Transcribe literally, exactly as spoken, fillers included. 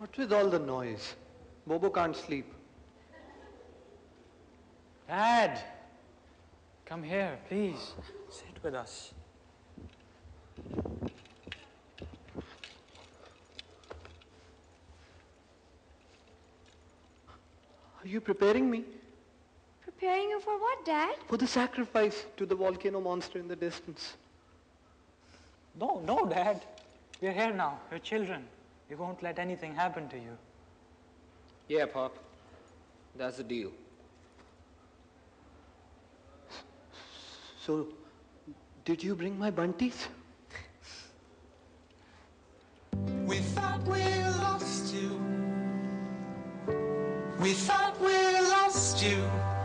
What with all the noise? Bobo can't sleep. Dad! Come here, please. Sit with us. Are you preparing me? Preparing you for what, Dad? For the sacrifice to the volcano monster in the distance. No, no, Dad. We're here now. We're children. We won't let anything happen to you. Yeah, Pop. That's the deal. So, did you bring my bunties? We thought we lost you. We thought we lost you.